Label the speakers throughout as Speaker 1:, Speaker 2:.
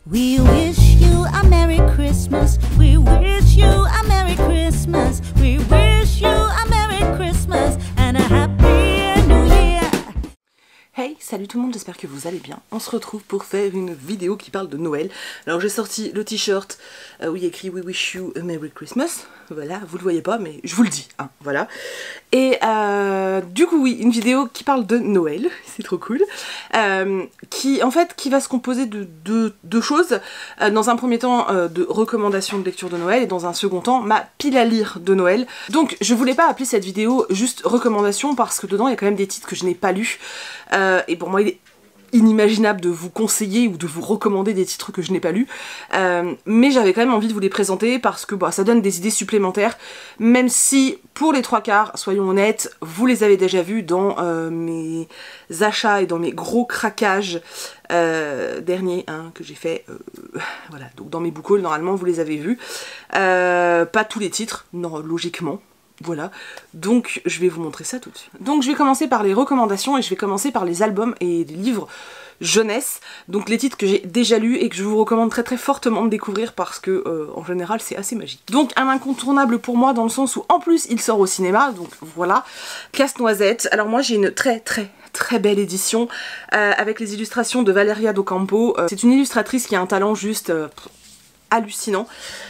Speaker 1: We wish you a Merry Christmas. We wish you a Merry Christmas. We wish you a Merry Christmas and a Happy New Year.
Speaker 2: Hey, salut tout le monde, j'espère que vous allez bien. On se retrouve pour faire une vidéo qui parle de Noël. Alors j'ai sorti le t-shirt où il y a écrit We wish you a Merry Christmas. Voilà, vous le voyez pas mais je vous le dis, hein, voilà. Et du coup oui, une vidéo qui parle de Noël, c'est trop cool. Qui va se composer de deux choses. Dans un premier temps de recommandations de lecture de Noël et dans un second temps ma pile à lire de Noël. Donc je voulais pas appeler cette vidéo juste recommandation parce que dedans il y a quand même des titres que je n'ai pas lus. Et pour moi il est inimaginable de vous conseiller ou de vous recommander des titres que je n'ai pas lus, mais j'avais quand même envie de vous les présenter parce que bah, ça donne des idées supplémentaires, même si pour les trois quarts, soyons honnêtes, vous les avez déjà vus dans mes achats et dans mes gros craquages derniers hein, que j'ai fait, voilà, donc dans mes book hauls normalement vous les avez vus, pas tous les titres, non, logiquement. Voilà, donc je vais vous montrer ça tout de suite. Donc je vais commencer par les recommandations et je vais commencer par les albums et les livres jeunesse. Donc les titres que j'ai déjà lus et que je vous recommande très très fortement de découvrir parce que en général c'est assez magique. Donc un incontournable pour moi dans le sens où en plus il sort au cinéma, donc voilà, Casse-Noisette. Alors moi j'ai une très belle édition avec les illustrations de Valeria Docampo. C'est une illustratrice qui a un talent juste hallucinant.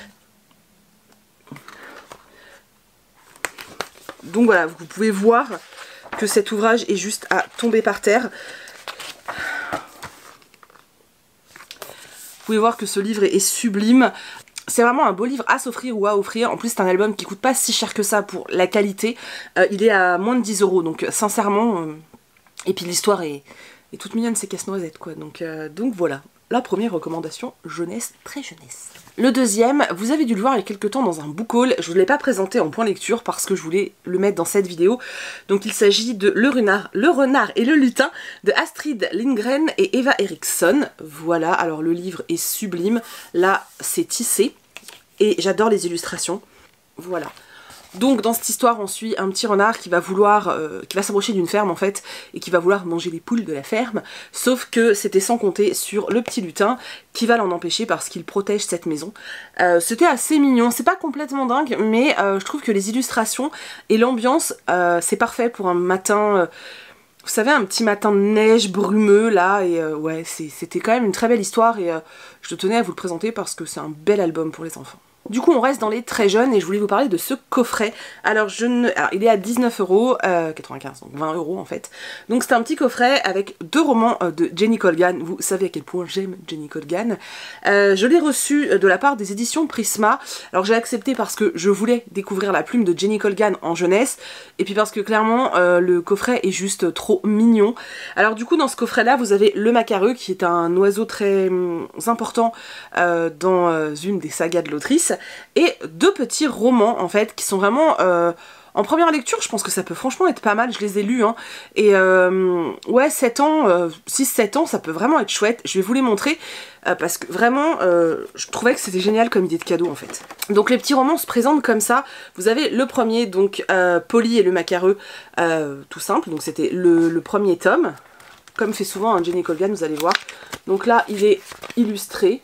Speaker 2: Donc voilà, vous pouvez voir que cet ouvrage est juste à tomber par terre. Vous pouvez voir que ce livre est sublime. C'est vraiment un beau livre à s'offrir ou à offrir. En plus c'est un album qui coûte pas si cher que ça pour la qualité. Il est à moins de 10 €, donc sincèrement... Et puis l'histoire est toute mignonne, c'est Casse-Noisette quoi. Donc voilà, la première recommandation jeunesse, très jeunesse. Le deuxième, vous avez dû le voir il y a quelques temps dans un book haul, je ne vous l'ai pas présenté en point lecture parce que je voulais le mettre dans cette vidéo. Donc il s'agit de Le Renard et le Lutin de Astrid Lindgren et Eva Eriksson. Voilà, alors le livre est sublime, là c'est tissé et j'adore les illustrations. Voilà. Donc dans cette histoire on suit un petit renard qui va vouloir, qui va s'approcher d'une ferme en fait et qui va vouloir manger les poules de la ferme, sauf que c'était sans compter sur le petit lutin qui va l'en empêcher parce qu'il protège cette maison. C'était assez mignon, c'est pas complètement dingue mais je trouve que les illustrations et l'ambiance c'est parfait pour un matin... vous savez, un petit matin de neige brumeux là, et ouais, c'était quand même une très belle histoire et je tenais à vous le présenter parce que c'est un bel album pour les enfants. Du coup on reste dans les très jeunes et je voulais vous parler de ce coffret. Alors il est à 19,95 €, donc 20 € en fait. Donc c'est un petit coffret avec deux romans de Jenny Colgan. Vous savez à quel point j'aime Jenny Colgan. Je l'ai reçu de la part des éditions Prisma. Alors j'ai accepté parce que je voulais découvrir la plume de Jenny Colgan en jeunesse. Et puis parce que clairement le coffret est juste trop mignon. Alors du coup dans ce coffret là vous avez le macareux qui est un oiseau très important dans une des sagas de l'autrice. Et deux petits romans en fait qui sont vraiment en première lecture. Je pense que ça peut franchement être pas mal, je les ai lus hein. Et ouais 7 ans, 6-7 ans ça peut vraiment être chouette. Je vais vous les montrer parce que vraiment je trouvais que c'était génial comme idée de cadeau en fait. Donc les petits romans se présentent comme ça. Vous avez le premier donc Polly et le macareux, tout simple, donc c'était le premier tome. Comme fait souvent Jenny Colgan, vous allez voir. Donc là il est illustré.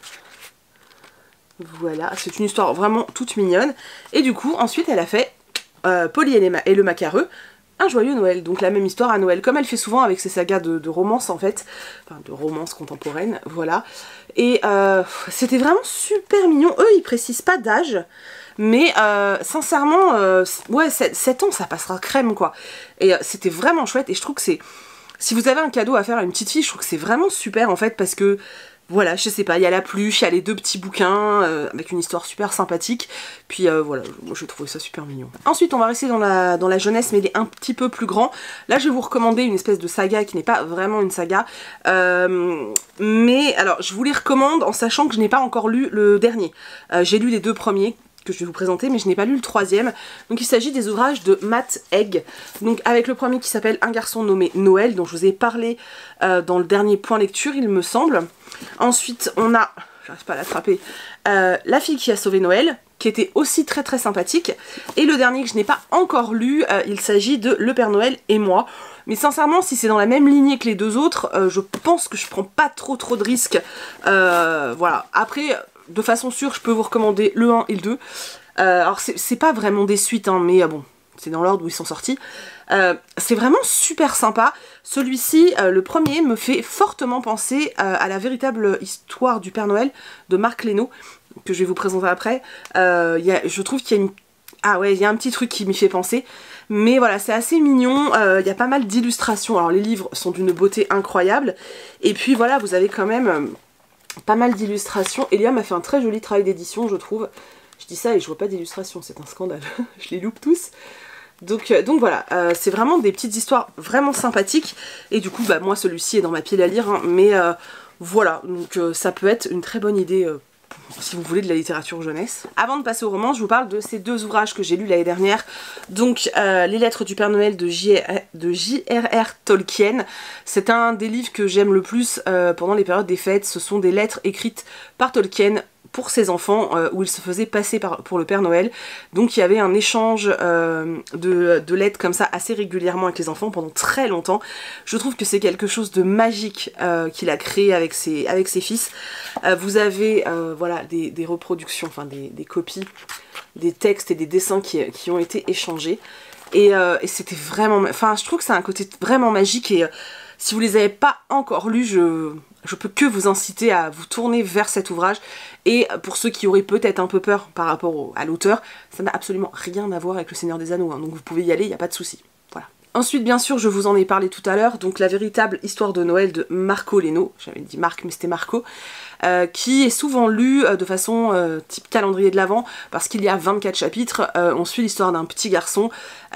Speaker 2: Voilà, c'est une histoire vraiment toute mignonne. Et du coup, ensuite, elle a fait Polly et le macareux, un joyeux Noël. Donc la même histoire à Noël, comme elle fait souvent avec ses sagas de romance en fait. Enfin, de romance contemporaine, voilà. Et c'était vraiment super mignon. Eux, ils précisent pas d'âge. Mais sincèrement, ouais, 7 ans, ça passera crème quoi. Et c'était vraiment chouette. Et je trouve que c'est... Si vous avez un cadeau à faire à une petite fille, je trouve que c'est vraiment super en fait parce que... Voilà, je sais pas, il y a la pluche, il y a les deux petits bouquins avec une histoire super sympathique. Puis voilà, moi j'ai trouvé ça super mignon. Ensuite on va rester dans la jeunesse mais il est un petit peu plus grand. Là je vais vous recommander une espèce de saga qui n'est pas vraiment une saga. Mais alors je vous les recommande en sachant que je n'ai pas encore lu le dernier. J'ai lu les deux premiers que je vais vous présenter mais je n'ai pas lu le troisième. Donc il s'agit des ouvrages de Matt Haig. Donc avec le premier qui s'appelle Un garçon nommé Noël dont je vous ai parlé dans le dernier point lecture il me semble. Ensuite on a, j'arrive pas à l'attraper, La fille qui a sauvé Noël qui était aussi très très sympathique. Et le dernier que je n'ai pas encore lu, il s'agit de Le Père Noël et moi. Mais sincèrement, si c'est dans la même lignée que les deux autres, je pense que je prends pas trop de risques. Voilà. Après, de façon sûre, je peux vous recommander le 1 et le 2. Alors c'est pas vraiment des suites, hein, mais bon, c'est dans l'ordre où ils sont sortis. C'est vraiment super sympa. Celui-ci, le premier, me fait fortement penser à la véritable histoire du Père Noël de Marc Leno, que je vais vous présenter après. Je trouve qu'il y a il y a un petit truc qui m'y fait penser. Mais voilà, c'est assez mignon, il y a pas mal d'illustrations. Alors les livres sont d'une beauté incroyable. Et puis voilà, vous avez quand même pas mal d'illustrations. Elia m'a fait un très joli travail d'édition, je trouve. Je dis ça et je vois pas d'illustrations, c'est un scandale. Je les loupe tous. Donc voilà, c'est vraiment des petites histoires vraiment sympathiques. Et du coup, bah, moi celui-ci est dans ma pile à lire. Hein, mais voilà, donc ça peut être une très bonne idée si vous voulez de la littérature jeunesse. Avant de passer au roman, je vous parle de ces deux ouvrages que j'ai lus l'année dernière. Donc Les Lettres du Père Noël de J.R.R. Tolkien. C'est un des livres que j'aime le plus pendant les périodes des fêtes. Ce sont des lettres écrites par Tolkien pour ses enfants, où il se faisait passer pour le Père Noël. Donc il y avait un échange de lettres comme ça assez régulièrement avec les enfants pendant très longtemps. Je trouve que c'est quelque chose de magique qu'il a créé avec ses fils. Vous avez voilà, des reproductions, enfin des copies, des textes et des dessins qui ont été échangés. Et c'était vraiment... Enfin, je trouve que c'est un côté vraiment magique et si vous les avez pas encore lus, je peux que vous inciter à vous tourner vers cet ouvrage. Et pour ceux qui auraient peut-être un peu peur par rapport à l'auteur, ça n'a absolument rien à voir avec Le Seigneur des Anneaux, hein, donc vous pouvez y aller, il n'y a pas de souci. Voilà. Ensuite, bien sûr, je vous en ai parlé tout à l'heure, donc La véritable histoire de Noël de Marco Leno, j'avais dit Marc mais c'était Marco, qui est souvent lu de façon type calendrier de l'Avent, parce qu'il y a 24 chapitres. On suit l'histoire d'un petit garçon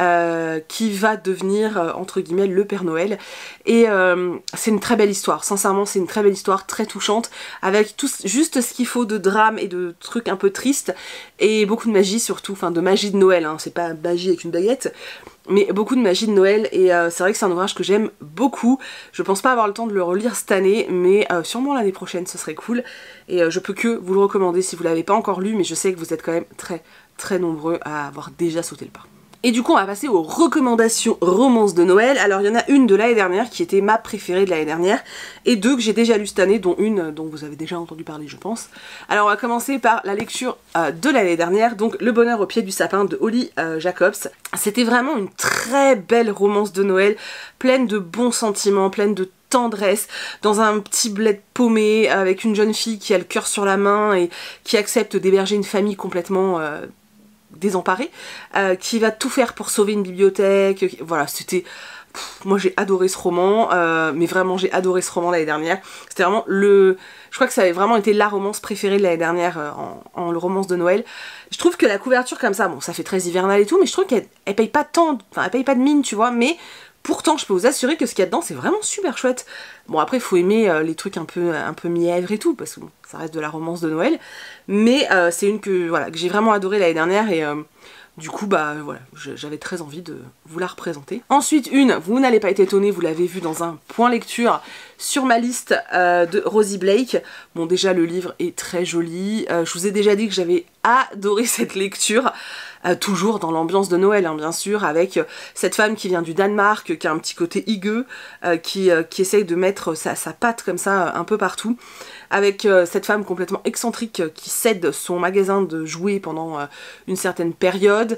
Speaker 2: qui va devenir, entre guillemets, le Père Noël. Et c'est une très belle histoire, sincèrement c'est une très belle histoire, très touchante, avec juste ce qu'il faut de drame et de trucs un peu tristes, et beaucoup de magie surtout, enfin de magie de Noël, hein. C'est pas magie avec une baguette, mais beaucoup de magie de Noël, et c'est vrai que c'est un ouvrage que j'aime beaucoup. Je pense pas avoir le temps de le relire cette année, mais sûrement l'année prochaine ce serait cool, et je peux que vous le recommander si vous l'avez pas encore lu, mais je sais que vous êtes quand même très nombreux à avoir déjà sauté le pas. Et du coup on va passer aux recommandations romances de Noël. Alors il y en a une de l'année dernière qui était ma préférée de l'année dernière, et deux que j'ai déjà lues cette année, dont une dont vous avez déjà entendu parler je pense. Alors on va commencer par la lecture de l'année dernière, donc Le Bonheur au pied du sapin de Holly Jacobs. C'était vraiment une très belle romance de Noël, pleine de bons sentiments, pleine de tendresse, dans un petit bled paumé, avec une jeune fille qui a le cœur sur la main et qui accepte d'héberger une famille complètement... désemparée, qui va tout faire pour sauver une bibliothèque. Voilà, c'était... moi j'ai adoré ce roman, mais vraiment j'ai adoré ce roman l'année dernière. C'était vraiment je crois que ça avait vraiment été la romance préférée de l'année dernière en romance de Noël. Je trouve que la couverture comme ça, bon ça fait très hivernal et tout, mais je trouve qu'elle paye pas tant, enfin elle paye pas de mine tu vois, mais pourtant je peux vous assurer que ce qu'il y a dedans c'est vraiment super chouette. Bon après il faut aimer les trucs un peu mièvres et tout, parce que bon, ça reste de la romance de Noël, mais c'est une que j'ai vraiment adoré l'année dernière, et du coup bah voilà, j'avais très envie de vous la représenter. Ensuite vous n'allez pas être étonnés, vous l'avez vu dans un point lecture sur ma liste de Rosie Blake. Bon déjà le livre est très joli, je vous ai déjà dit que j'avais adoré cette lecture. Toujours dans l'ambiance de Noël, hein, bien sûr, avec cette femme qui vient du Danemark, qui a un petit côté higueux, qui essaye de mettre sa patte comme ça un peu partout, avec cette femme complètement excentrique qui cède son magasin de jouets pendant une certaine période,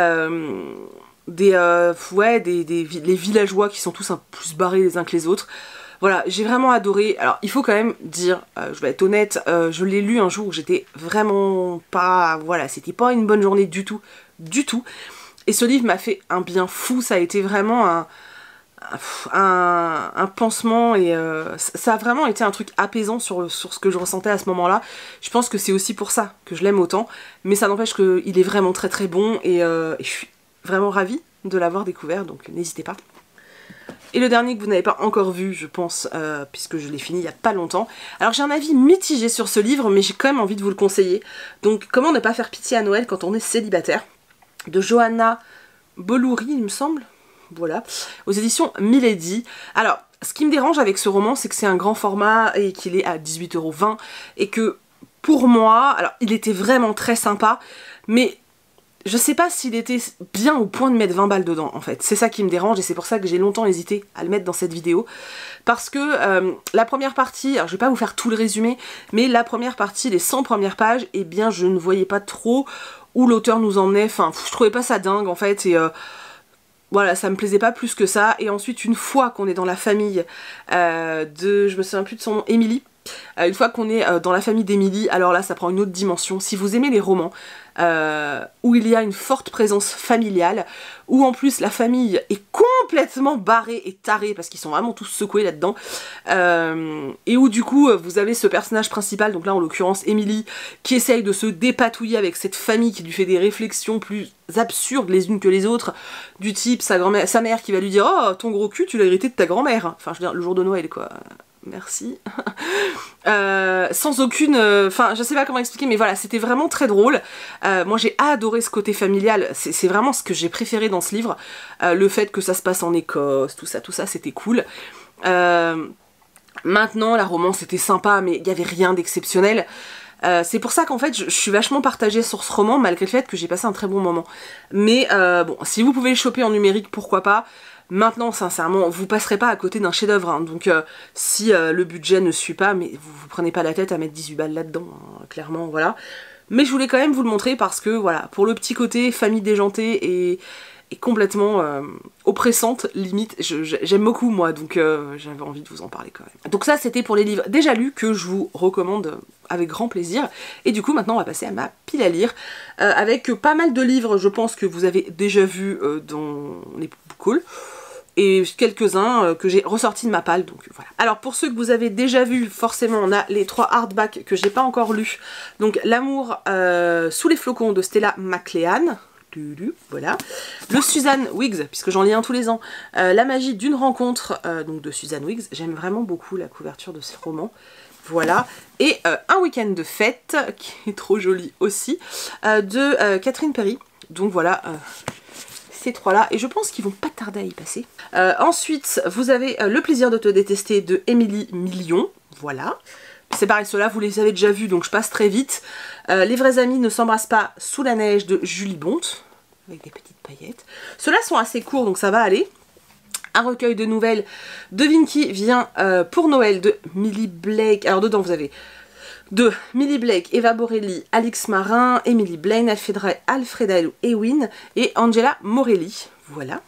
Speaker 2: les villageois qui sont tous un peu plus barrés les uns que les autres. Voilà, j'ai vraiment adoré. Alors il faut quand même dire, je vais être honnête, je l'ai lu un jour où j'étais vraiment pas... Voilà, c'était pas une bonne journée du tout. Et ce livre m'a fait un bien fou, ça a été vraiment un pansement, et ça a vraiment été un truc apaisant sur ce que je ressentais à ce moment-là. Je pense que c'est aussi pour ça que je l'aime autant, mais ça n'empêche qu'il est vraiment très bon, et je suis vraiment ravie de l'avoir découvert, donc n'hésitez pas. Et le dernier que vous n'avez pas encore vu, je pense, puisque je l'ai fini il y a pas longtemps. Alors j'ai un avis mitigé sur ce livre, mais j'ai quand même envie de vous le conseiller. Donc Comment ne pas faire pitié à Noël quand on est célibataire, de Johanna Bolouri, il me semble. Voilà, aux éditions Milady. Alors, ce qui me dérange avec ce roman, c'est que c'est un grand format et qu'il est à 18,20 € et que pour moi, alors il était vraiment très sympa, mais je sais pas s'il était bien au point de mettre 20 balles dedans en fait. C'est ça qui me dérange et c'est pour ça que j'ai longtemps hésité à le mettre dans cette vidéo. Parce que la première partie, alors je vais pas vous faire tout le résumé, mais la première partie, les 100 premières pages, eh bien je ne voyais pas trop où l'auteur nous emmenait. Enfin, je trouvais pas ça dingue en fait et... voilà, ça me plaisait pas plus que ça. Et ensuite, une fois qu'on est dans la famille je me souviens plus de son nom, Emily. Une fois qu'on est dans la famille d'Emily, alors là, ça prend une autre dimension. Si vous aimez les romans où il y a une forte présence familiale, où en plus la famille est complètement barrée et tarée, parce qu'ils sont vraiment tous secoués là-dedans, et où du coup, vous avez ce personnage principal, donc là en l'occurrence Emily, qui essaye de se dépatouiller avec cette famille qui lui fait des réflexions plus absurdes les unes que les autres, du type sa mère qui va lui dire « Oh, ton gros cul, tu l'as hérité de ta grand-mère !» Enfin, je veux dire, le jour de Noël, quoi. Merci. Sans aucune... Enfin, je sais pas comment expliquer, mais voilà, c'était vraiment très drôle. Moi, j'ai adoré ce côté familial. C'est vraiment ce que j'ai préféré dans ce livre. Le fait que ça se passe en Écosse, tout ça, c'était cool. Maintenant, la romance était sympa, mais il n'y avait rien d'exceptionnel. C'est pour ça qu'en fait, je suis vachement partagée sur ce roman, malgré le fait que j'ai passé un très bon moment. Mais bon, si vous pouvez le choper en numérique, pourquoi pas. Maintenant, sincèrement, vous passerez pas à côté d'un chef-d'œuvre, hein. Donc si le budget ne suit pas, mais vous prenez pas la tête à mettre 18 balles là-dedans, hein, clairement, voilà. Mais je voulais quand même vous le montrer parce que, voilà, pour le petit côté famille déjantée et complètement oppressante, limite, j'aime beaucoup, moi, donc j'avais envie de vous en parler quand même. Donc ça, c'était pour les livres déjà lus que je vous recommande avec grand plaisir. Et du coup, maintenant, on va passer à ma pile à lire, avec pas mal de livres, je pense, que vous avez déjà vus dans les book hauls, et quelques-uns que j'ai ressortis de ma palle, donc voilà. Alors pour ceux que vous avez déjà vus, forcément on a les 3 hardbacks que j'ai pas encore lus. Donc L'amour sous les flocons de Stella McLean, voilà. Le Suzanne Wiggs, puisque j'en lis un tous les ans, La magie d'une rencontre, donc de Suzanne Wiggs. J'aime vraiment beaucoup la couverture de ce roman. Voilà. Et Un week-end de fête, qui est trop joli aussi, de Catherine Perry. Donc voilà... ces 3-là, et je pense qu'ils vont pas tarder à y passer. Ensuite, vous avez Le plaisir de te détester de Émilie Million, voilà. C'est pareil, ceux-là, vous les avez déjà vus, donc je passe très vite. Les vrais amis ne s'embrassent pas sous la neige de Julie Bonte, avec des petites paillettes. Ceux-là sont assez courts, donc ça va aller. Un recueil de nouvelles de Vinky vient pour Noël de Millie Blake. Alors dedans, vous avez... de Millie Blake, Eva Borelli, Alix Marin, Emily Blaine, Alfreda Ewin et Angela Morelli. Voilà.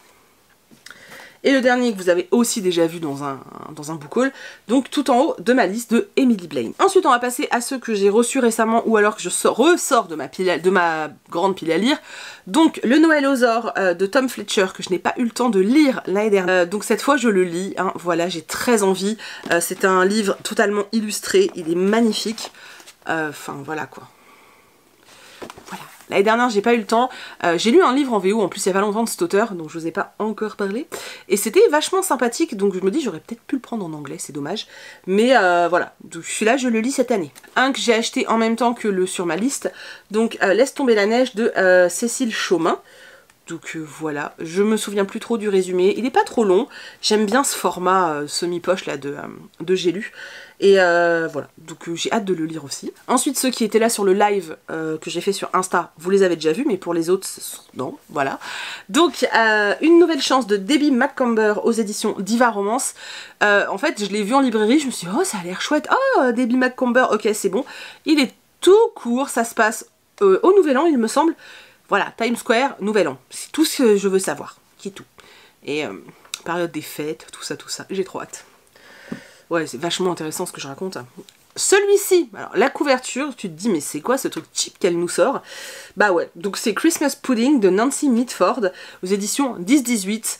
Speaker 2: Et le dernier que vous avez aussi déjà vu dans un book haul, donc tout en haut de ma liste de Emily Blaine. Ensuite, on va passer à ceux que j'ai reçus récemment ou alors que je ressors de ma grande pile à lire. Donc, Le Noël aux ors de Tom Fletcher, que je n'ai pas eu le temps de lire l'année dernière. Donc cette fois, je le lis. Hein, voilà, j'ai très envie. C'est un livre totalement illustré. Il est magnifique. Enfin, voilà quoi. Voilà. L'année dernière, j'ai pas eu le temps. J'ai lu un livre en VO, en plus il y a pas longtemps, de cet auteur, dont je vous ai pas encore parlé. Et c'était vachement sympathique, donc je me dis j'aurais peut-être pu le prendre en anglais, c'est dommage. Mais voilà, donc celui-là je le lis cette année. Un que j'ai acheté en même temps que le sur ma liste, donc Laisse tomber la neige de Cécile Chaumin. Donc voilà, je me souviens plus trop du résumé, il est pas trop long, j'aime bien ce format semi-poche là de J'ai lu. Et voilà, donc j'ai hâte de le lire aussi. Ensuite, ceux qui étaient là sur le live que j'ai fait sur Insta, vous les avez déjà vus, mais pour les autres, non, voilà. Donc, Une nouvelle chance de Debbie Macomber aux éditions Diva Romance. En fait, je l'ai vu en librairie, je me suis dit, oh, ça a l'air chouette. Oh, Debbie Macomber, ok, c'est bon. Il est tout court, ça se passe au Nouvel An, il me semble. Voilà, Times Square, Nouvel An. C'est tout ce que je veux savoir, qui est tout. Et période des fêtes, tout ça, j'ai trop hâte. Ouais, c'est vachement intéressant ce que je raconte. Celui-ci, alors la couverture, tu te dis mais c'est quoi ce truc cheap qu'elle nous sort? Bah ouais, donc c'est Christmas Pudding de Nancy Mitford aux éditions 10-18.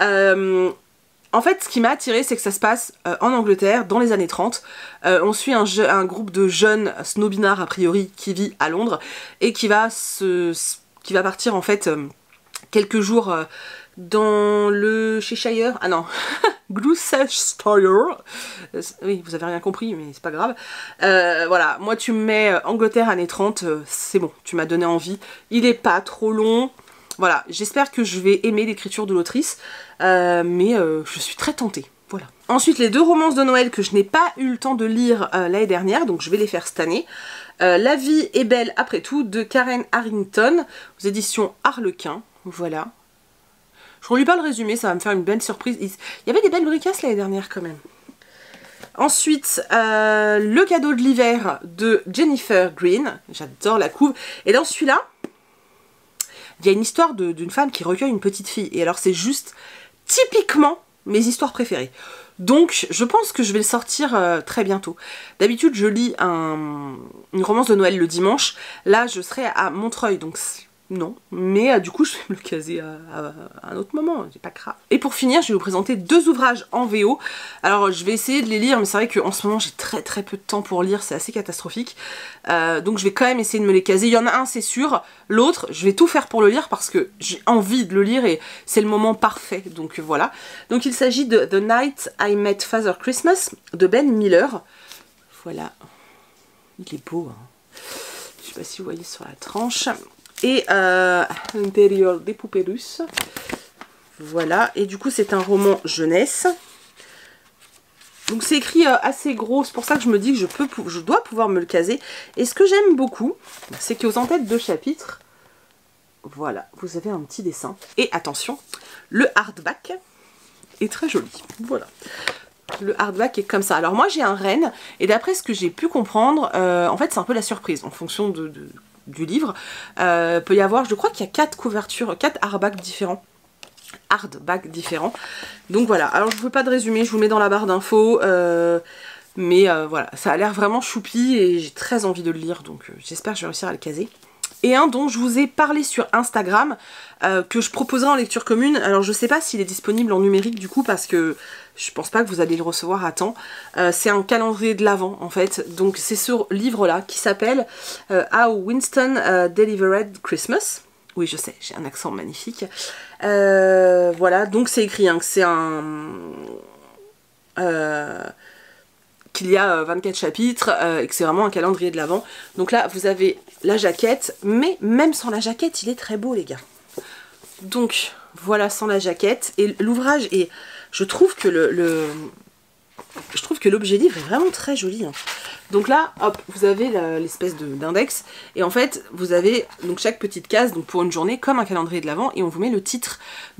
Speaker 2: En fait, ce qui m'a attiré, c'est que ça se passe en Angleterre, dans les années 30. On suit un groupe de jeunes snobinards, a priori, qui vit à Londres, et qui va partir, en fait, quelques jours dans le Cheshire. Ah non, Gloucestershire. Oui, vous avez rien compris, mais c'est pas grave. Voilà, moi tu me mets Angleterre années 30, c'est bon, tu m'as donné envie. Il est pas trop long. Voilà, j'espère que je vais aimer l'écriture de l'autrice, mais je suis très tentée. Voilà. Ensuite, les 2 romances de Noël que je n'ai pas eu le temps de lire l'année dernière, donc je vais les faire cette année. La vie est belle après tout, de Karen Harrington, aux éditions Harlequin. Voilà. Je ne relis pas le résumé, ça va me faire une belle surprise. Il y avait des belles bricasses l'année dernière quand même. Ensuite, le cadeau de l'hiver de Jennifer Green. J'adore la couve. Et dans celui-là, il y a une histoire d'une femme qui recueille une petite fille. Et alors c'est juste typiquement mes histoires préférées. Donc je pense que je vais le sortir très bientôt. D'habitude je lis une romance de Noël le dimanche. Là je serai à Montreuil, donc non. Mais du coup je vais me le caser à un autre moment, c'est pas grave. Et pour finir je vais vous présenter 2 ouvrages en VO. Alors je vais essayer de les lire, mais c'est vrai qu'en ce moment j'ai très peu de temps pour lire, c'est assez catastrophique. Donc je vais quand même essayer de me les caser. Il y en a un c'est sûr, l'autre je vais tout faire pour le lire parce que j'ai envie de le lire et c'est le moment parfait. Donc voilà. Donc il s'agit de The Night I Met Father Christmas de Ben Miller. Voilà. Il est beau, hein. Je sais pas si vous voyez sur la tranche. Et à l'intérieur des poupées russes. Voilà, et du coup c'est un roman jeunesse. Donc c'est écrit assez gros, c'est pour ça que je me dis que je dois pouvoir me le caser. Et ce que j'aime beaucoup, c'est qu'aux en-têtes de chapitre, voilà, vous avez un petit dessin. Et attention, le hardback est très joli. Voilà. Le hardback est comme ça. Alors moi j'ai un renne, et d'après ce que j'ai pu comprendre, en fait c'est un peu la surprise, en fonction du livre. Peut y avoir, je crois qu'il y a 4 couvertures, 4 hardbacks différents. Donc voilà, alors je ne vous fais pas de résumé, je vous mets dans la barre d'infos. Mais voilà, ça a l'air vraiment choupi et j'ai très envie de le lire, donc j'espère que je vais réussir à le caser. Et un dont je vous ai parlé sur Instagram, que je proposerai en lecture commune. Alors je sais pas s'il est disponible en numérique du coup, parce que je pense pas que vous allez le recevoir à temps. C'est un calendrier de l'Avent en fait. Donc c'est ce livre-là qui s'appelle How Winston Delivered Christmas. Oui je sais, j'ai un accent magnifique. Voilà, donc c'est écrit hein, que c'est qu'il y a 24 chapitres et que c'est vraiment un calendrier de l'Avent. Donc là, vous avez la jaquette, mais même sans la jaquette, il est très beau, les gars. Donc, voilà, sans la jaquette. Et l'ouvrage est... Je trouve que l'objet livre est vraiment très joli. Hein. Donc là, hop, vous avez l'espèce d'index. Et en fait, vous avez donc chaque petite case donc pour une journée comme un calendrier de l'Avent. Et on vous met le titre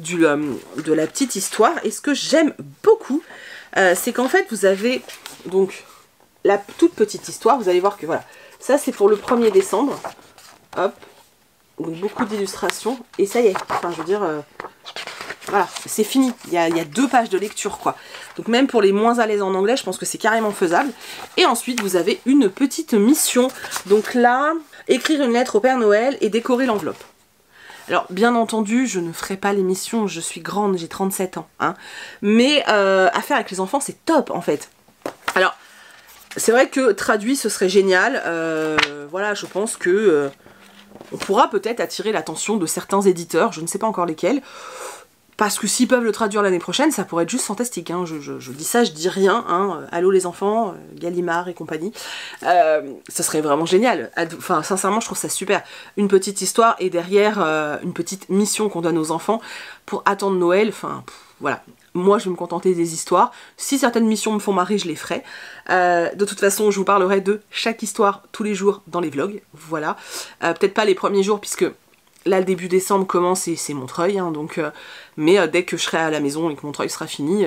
Speaker 2: de la petite histoire. Et ce que j'aime beaucoup, c'est qu'en fait, vous avez donc la toute petite histoire. Vous allez voir que voilà, ça c'est pour le 1er décembre. Hop, donc beaucoup d'illustrations. Et ça y est, enfin je veux dire... voilà, c'est fini, il y a 2 pages de lecture quoi. Donc même pour les moins à l'aise en anglais, je pense que c'est carrément faisable. Et ensuite vous avez une petite mission. Donc là, écrire une lettre au Père Noël et décorer l'enveloppe. Alors bien entendu, je ne ferai pas l'émission, je suis grande, j'ai 37 ans. Hein. Mais à faire avec les enfants, c'est top en fait. Alors, c'est vrai que traduit, ce serait génial. Voilà, je pense que on pourra peut-être attirer l'attention de certains éditeurs, je ne sais pas encore lesquels. Parce que s'ils peuvent le traduire l'année prochaine, ça pourrait être juste fantastique. Hein. Je dis ça, je dis rien. Hein. Allô les enfants, Gallimard et compagnie. Ça serait vraiment génial. Enfin, sincèrement, je trouve ça super. Une petite histoire et derrière, une petite mission qu'on donne aux enfants pour attendre Noël. Enfin, voilà. Moi, je vais me contenter des histoires. Si certaines missions me font marrer, je les ferai. De toute façon, je vous parlerai de chaque histoire tous les jours dans les vlogs. Voilà. Peut-être pas les premiers jours, puisque... là, le début décembre commence et c'est Montreuil, hein, donc, mais dès que je serai à la maison et que Montreuil sera fini,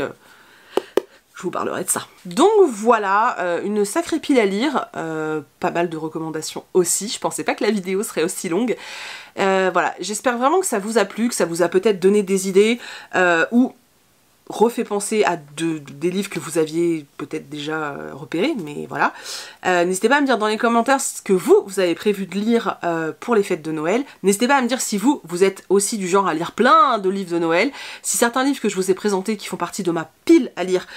Speaker 2: je vous parlerai de ça. Donc voilà, une sacrée pile à lire, pas mal de recommandations aussi, je pensais pas que la vidéo serait aussi longue. Voilà, j'espère vraiment que ça vous a plu, que ça vous a peut-être donné des idées, ou refait penser à des livres que vous aviez peut-être déjà repérés, mais voilà. N'hésitez pas à me dire dans les commentaires ce que vous avez prévu de lire pour les fêtes de Noël. N'hésitez pas à me dire si vous êtes aussi du genre à lire plein de livres de Noël. Si certains livres que je vous ai présentés qui font partie de ma pile à lire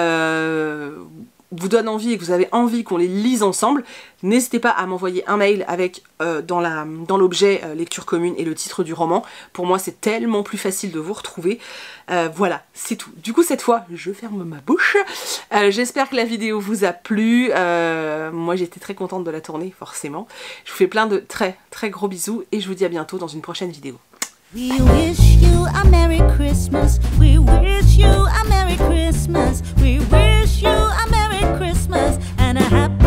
Speaker 2: vous donnent envie et que vous avez envie qu'on les lise ensemble, n'hésitez pas à m'envoyer un mail avec dans l'objet lecture commune et le titre du roman. Pour moi c'est tellement plus facile de vous retrouver. Voilà, c'est tout. Du coup cette fois je ferme ma bouche. J'espère que la vidéo vous a plu. Moi j'étais très contente de la tourner forcément. Je vous fais plein de très gros bisous et je vous dis à bientôt dans une prochaine vidéo.
Speaker 1: We wish you a Merry Christmas. We wish you a Merry Christmas. We wish you a Merry Christmas and a happy